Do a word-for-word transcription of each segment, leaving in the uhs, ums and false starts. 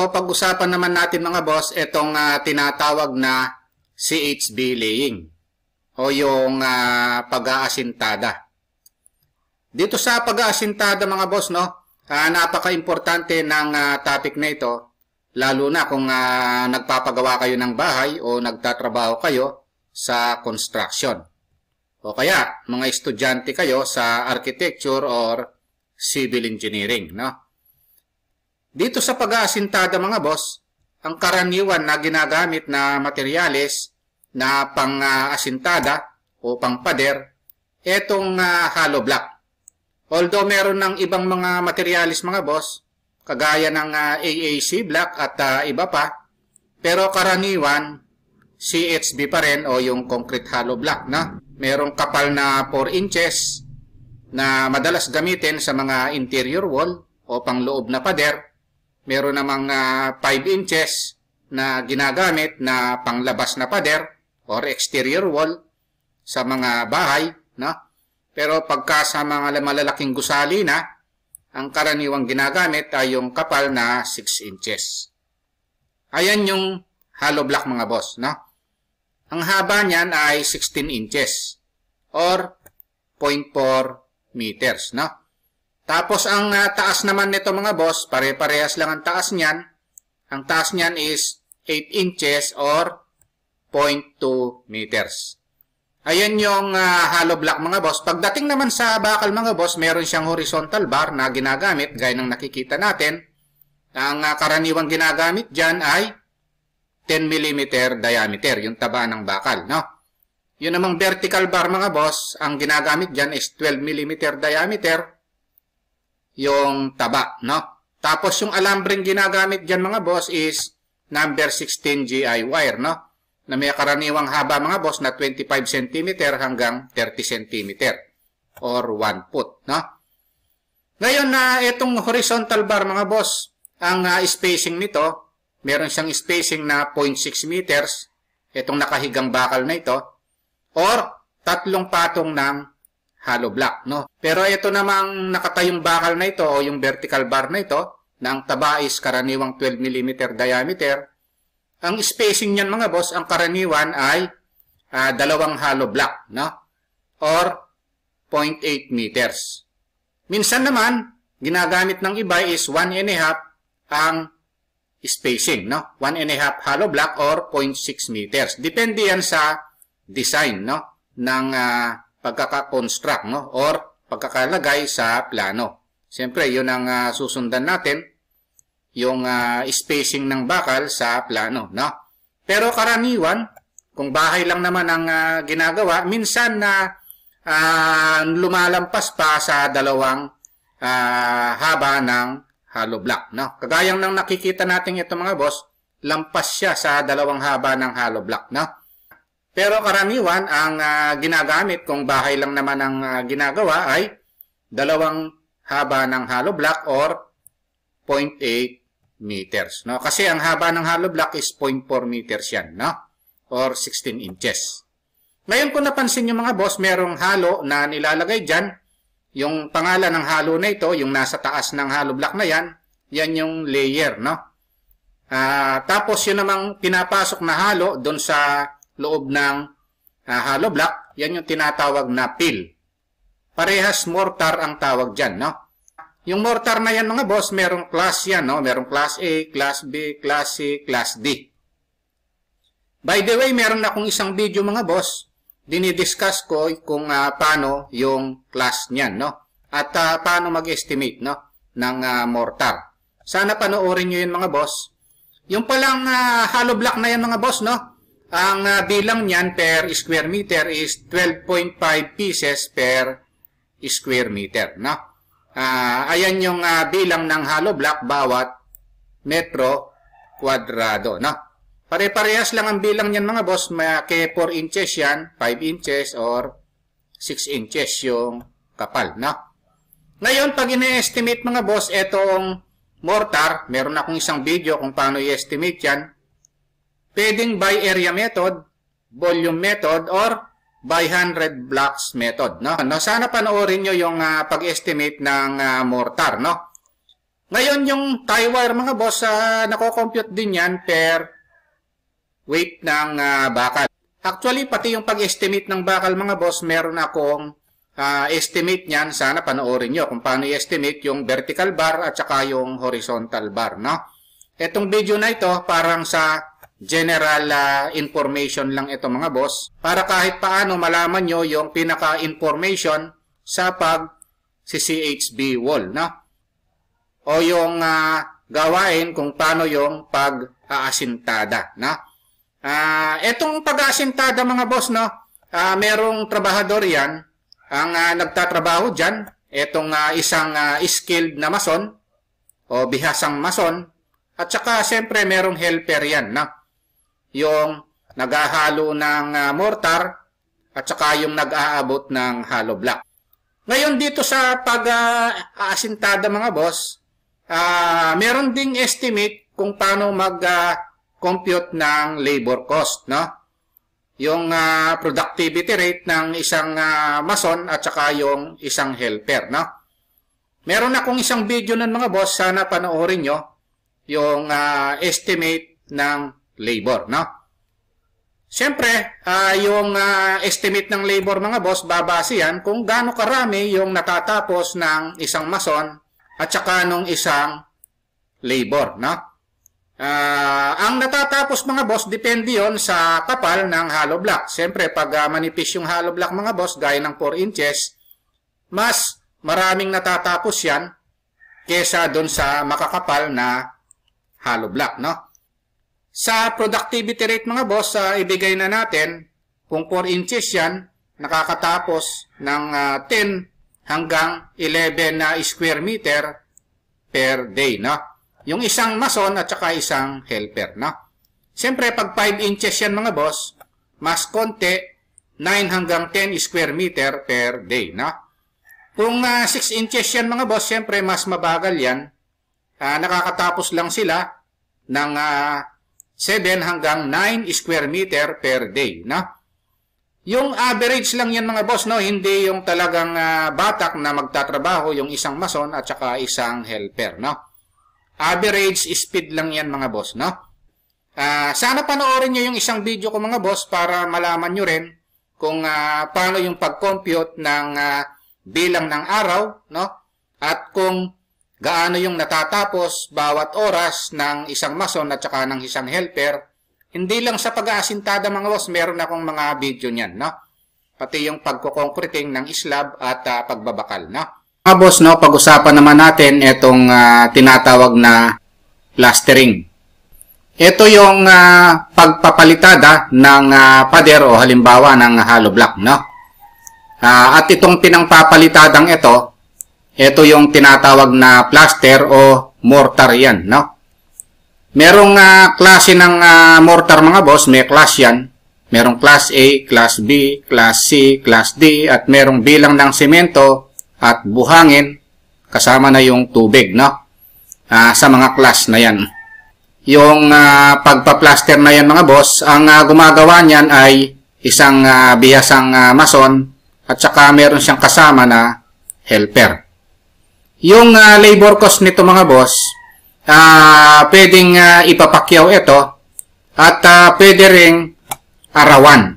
So pag-usapan naman natin mga boss, itong uh, tinatawag na C H B laying o yung uh, pag-aasintada. Dito sa pag-aasintada mga boss, no, uh, napaka-importante ng uh, topic na ito, lalo na kung uh, nagpapagawa kayo ng bahay o nagtatrabaho kayo sa construction. O kaya mga estudyante kayo sa architecture or civil engineering, no? Dito sa pag-aasintada mga boss, ang karaniwan na ginagamit na materyales na pang-aasintada o pang-pader, etong uh, hollow block. Although meron ng ibang mga materyales mga boss, kagaya ng uh, A A C block at uh, iba pa, pero karaniwan C H B pa rin o yung concrete hollow block na merong kapal na four inches na madalas gamitin sa mga interior wall o pang-loob na pader. Meron namang uh, five inches na ginagamit na panglabas na pader or exterior wall sa mga bahay, no? Pero pagka sa mga malalaking gusali na, ang karaniwang ginagamit ay yung kapal na six inches. Ayan yung hollow block mga boss, no? Ang haba niyan ay sixteen inches or zero point four meters, no? Tapos ang uh, taas naman nito mga boss, pare-parehas lang ang taas niyan. Ang taas niyan is eight inches or zero point two meters. Ayan yung uh, hollow block mga boss. Pagdating naman sa bakal mga boss, meron siyang horizontal bar na ginagamit gaya ng nakikita natin. Ang uh, karaniwang ginagamit dyan ay ten millimeter diameter, yung taba ng bakal, no? Yun namang vertical bar mga boss, ang ginagamit dyan is twelve millimeter diameter, yung taba, no? Tapos yung alambreng ginagamit dyan mga boss is number sixteen G I wire, no? Na may karaniwang haba mga boss na twenty-five centimeter hanggang thirty centimeter or one foot, no? Ngayon na uh, itong horizontal bar mga boss, ang uh, spacing nito, meron siyang spacing na zero point six meters, itong nakahigang bakal na ito, or tatlong patong ng hollow block, no? Pero ito namang nakatayong bakal na ito o yung vertical bar na ito, na ang taba is karaniwang twelve millimeter diameter, ang spacing niyan mga boss, ang karaniwan ay uh, dalawang hollow block, no? Or zero point eight meters. Minsan naman, ginagamit ng iba is one and a half ang spacing, no? one and a half hollow block or zero point six meters. Depende yan sa design, no? Ng uh, pagkaka-construct, no? Or pagkakalagay sa plano. Siyempre, yun ang uh, susundan natin, yung uh, spacing ng bakal sa plano, no? Pero karaniwan, kung bahay lang naman ang uh, ginagawa, minsan na uh, lumalampas pa sa dalawang uh, haba ng hollow block, no? Kagayang nang nakikita natin ito mga boss, lampas siya sa dalawang haba ng hollow block, no? Pero karaniwan, ang uh, ginagamit kung bahay lang naman ang uh, ginagawa ay dalawang haba ng hollow block or zero point eight meters, no? Kasi ang haba ng hollow block is zero point four meters yan, no? Or sixteen inches. Ngayon kung napansin nyo mga boss, merong halo na nilalagay dyan. Yung pangalan ng halo na ito, yung nasa taas ng hollow block na yan, yan yung layer, no? Uh, tapos yun namang pinapasok na halo doon sa loob ng uh, hollow block, yan yung tinatawag na fill. Parehas mortar ang tawag dyan, no? Yung mortar na yan mga boss, merong class yan, no? Merong class A, class B, class C, class D. By the way, meron akong isang video mga boss, dinidiscuss ko kung uh, paano yung class niyan, no? At uh, paano mag-estimate, no? Ng uh, mortar. Sana panoorin nyo yun mga boss. Yung palang uh, hollow block na yan mga boss, no? Ang uh, bilang niyan per square meter is twelve point five pieces per square meter, no? Uh, ayan yung uh, bilang ng hollow block bawat metro kwadrado, no? Pare-parehas lang ang bilang niyan mga boss, may kay four inches yan, five inches or six inches yung kapal, no? Ngayon, pag ine-estimate mga boss, etong mortar, meron akong isang video kung paano i-estimate yan. Pwedeng by area method, volume method, or by one hundred blocks method, no? No, sana panoorin nyo yung uh, pag-estimate ng uh, mortar, no? Ngayon yung tie wire mga boss, uh, nako-compute din yan per weight ng uh, bakal. Actually, pati yung pag-estimate ng bakal mga boss, meron akong uh, estimate niyan. Sana panoorin nyo kung paano i-estimate yung vertical bar at saka yung horizontal bar, no? Etong video na ito parang sa general uh, information lang ito mga boss, para kahit paano malaman nyo yung pinaka-information sa pag-C H B wall, no? O yung uh, gawain kung paano yung pag-aasintada, no? Uh, etong pag-aasintada mga boss, no? Uh, merong trabahador yan ang uh, nagtatrabaho dyan. Etong uh, isang uh, skilled na mason o bihasang mason. At saka, siyempre, merong helper yan, no? Yung naghahalo ng uh, mortar at saka yung nag-aabot ng hollow block. Ngayon, dito sa pag-aasintada uh, mga boss, uh, meron ding estimate kung paano mag-compute uh, ng labor cost, no? Yung uh, productivity rate ng isang uh, mason at saka yung isang helper, no? Meron akong isang video nun mga boss, sana panoorin nyo yung uh, estimate ng labor, no? Siyempre, uh, yung uh, estimate ng labor mga boss, babase yan kung gaano karami yung natatapos ng isang mason at saka nung isang labor, no? Uh, ang natatapos mga boss, depende yon sa kapal ng hollow block. Siyempre, pag uh, manipis yung hollow block mga boss, gaya ng four inches, mas maraming natatapos yan kesa doon sa makakapal na hollow block, no? Sa productivity rate mga boss, uh, ibigay na natin kung four inches yan, nakakatapos ng uh, ten hanggang eleven na uh, square meter per day, no? Yung isang mason at saka isang helper, no? Siyempre, pag five inches yan mga boss, mas konti, nine hanggang ten square meter per day, no? Kung uh, six inches yan mga boss, siyempre mas mabagal yan. Uh, nakakatapos lang sila ng uh, seven hanggang nine square meter per day, no? Yung average lang yan mga boss, no? Hindi yung talagang uh, batak na magtatrabaho yung isang mason at saka isang helper, no? Average speed lang yan mga boss, no? Uh, sana panoorin nyo yung isang video ko mga boss para malaman nyo rin kung uh, paano yung pag-compute ng uh, bilang ng araw, no? At kung gaano yung natatapos bawat oras ng isang mason at saka ng isang helper. Hindi lang sa pag-aasintada mga boss, meron akong mga video niyan, no? Pati yung pagko-concreting ng slab at uh, pagbabakal, no? Mga boss, no, pag-usapan naman natin itong uh, tinatawag na plastering. Ito yung uh, pagpapalitada ng uh, pader o halimbawa ng hollow block, no? Uh, at itong pinangpapalitadang ito, ito yung tinatawag na plaster o mortar yan, no? Merong uh, klase ng uh, mortar mga boss, may class yan. Merong class A, class B, class C, class D, at merong bilang ng semento at buhangin, kasama na yung tubig, no? Uh, sa mga class na yan. Yung uh, pagpa-plaster na yan mga boss, ang uh, gumagawa niyan ay isang uh, bihasang uh, mason at saka meron siyang kasama na helper. Yung uh, labor cost nito mga boss, uh, pwedeng uh, ipapakyaw ito at uh, pwede ring arawan.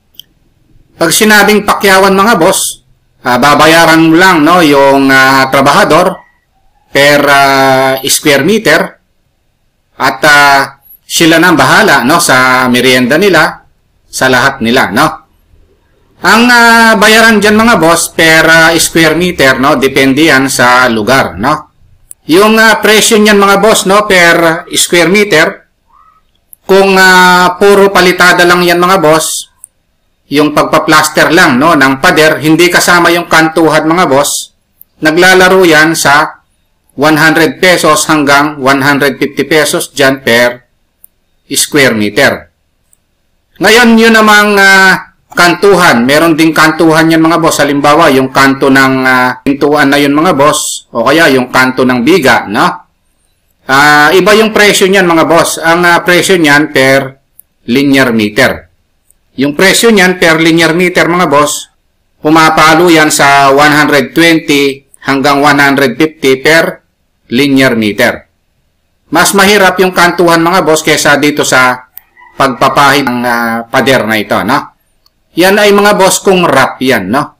Pag sinabing pakyawan mga boss, uh, babayaran mo lang, no, yung uh, trabahador per uh, square meter at uh, sila nang bahala, no, sa merienda nila, sa lahat nila, no. Ang uh, bayaran dyan mga boss per uh, square meter, no, depende yan sa lugar, no. Yung uh, presyo niyan mga boss, no, per uh, square meter, kung uh, puro palitada lang yan mga boss, yung pagpa-plaster lang, no, ng pader, hindi kasama yung kantuhan mga boss, naglalaro yan sa one hundred pesos hanggang one hundred fifty pesos dyan per square meter. Ngayon, yun namang uh, kantuhan. Meron ding kantuhan yan mga boss. Halimbawa, yung kanto ng uh, pintuan na yun mga boss. O kaya yung kanto ng biga, no? Uh, iba yung presyo niyan mga boss. Ang uh, presyo niyan per linear meter. Yung presyo niyan per linear meter mga boss, pumapalo yan sa one hundred twenty hanggang one hundred fifty per linear meter. Mas mahirap yung kantuhan mga boss kesa dito sa pagpapahid ng uh, pader na ito, no? Yan ay mga boss kung wrap yan, no?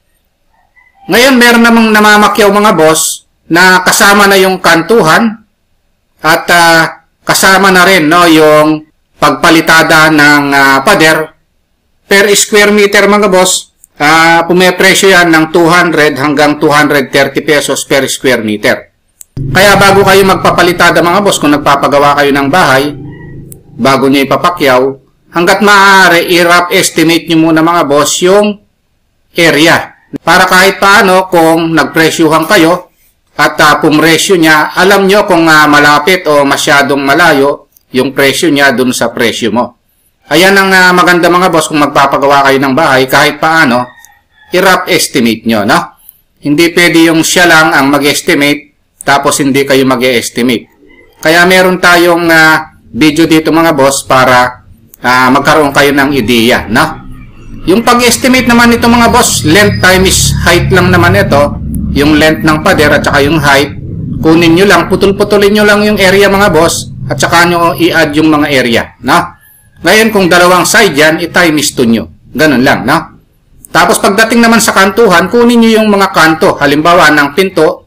Ngayon, meron namang namamakyaw mga boss na kasama na yung kantuhan at uh, kasama na rin, no, yung pagpalitada ng uh, pader per square meter mga boss. Uh, pumepresyo yan ng two hundred hanggang two hundred thirty pesos per square meter. Kaya bago kayo magpapalitada mga boss, kung nagpapagawa kayo ng bahay, bago nyo ipapakyaw, hanggat maaari, i-rough estimate nyo muna mga boss yung area. Para kahit paano, kung nagpresyuhan kayo at uh, pumresyo niya, alam nyo kung uh, malapit o masyadong malayo yung presyo niya dun sa presyo mo. Ayan ang uh, maganda mga boss kung magpapagawa kayo ng bahay, kahit paano, i-rough estimate nyo, no? Hindi pwede yung siya lang ang mag-estimate, tapos hindi kayo mag-estimate. Kaya meron tayong uh, video dito mga boss para uh, magkaroon kayo ng ideya, no? Yung pag-estimate naman nito mga boss, length times height lang naman ito. Yung length ng pader at saka yung height, kunin nyo lang, putol-putulin nyo lang yung area mga boss, at saka nyo i-add yung mga area, no? Ngayon, kung dalawang side yan, i-times two nyo. Ganun lang, no? Tapos, pagdating naman sa kantuhan, kunin nyo yung mga kanto. Halimbawa, ng pinto,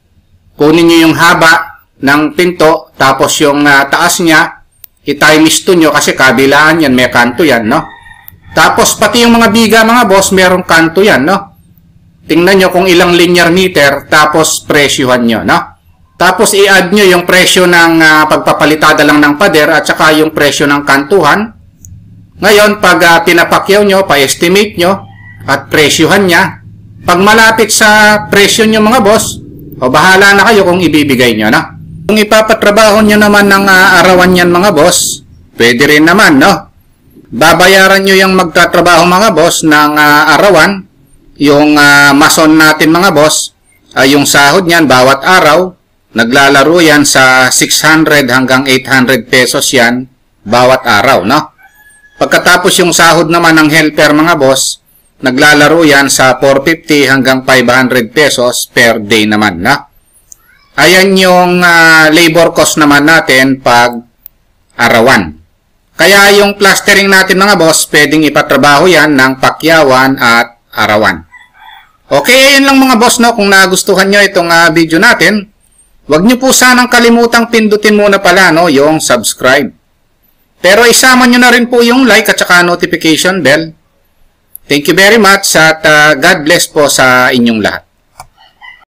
kunin nyo yung haba ng pinto, tapos yung uh, taas niya, i-times two nyo kasi kabilaan yan, may kanto yan, no? Tapos, pati yung mga biga, mga boss, merong kanto yan, no? Tingnan nyo kung ilang linear meter, tapos presyuhan nyo, no? Tapos, i-add nyo yung presyo ng uh, pagpapalitada lang ng pader at saka yung presyo ng kantuhan. Ngayon, pag uh, pinapakyaw nyo, pa-estimate nyo, at presyuhan niya, pag malapit sa presyo nyo mga boss, o bahala na kayo kung ibibigay nyo, no? Kung ipapatrabaho nyo naman ng uh, arawan yan mga boss, pwede rin naman, no? Babayaran nyo yung magtatrabaho mga boss ng uh, arawan, yung uh, mason natin mga boss, ay uh, yung sahod niyan bawat araw, naglalaro yan sa six hundred hanggang eight hundred pesos yan bawat araw, no? Pagkatapos yung sahod naman ng helper mga boss, naglalaro yan sa four fifty hanggang five hundred pesos per day naman, no? Ayan yung uh, labor cost naman natin pag arawan. Kaya yung plastering natin mga boss, pwedeng ipatrabaho yan ng pakyawan at arawan. Okay, ayun lang mga boss, no? Kung nagustuhan nyo itong uh, video natin, huwag nyo po sanang kalimutang pindutin muna pala, no, yung subscribe. Pero isama nyo na rin po yung like at saka notification bell. Thank you very much at uh, God bless po sa inyong lahat.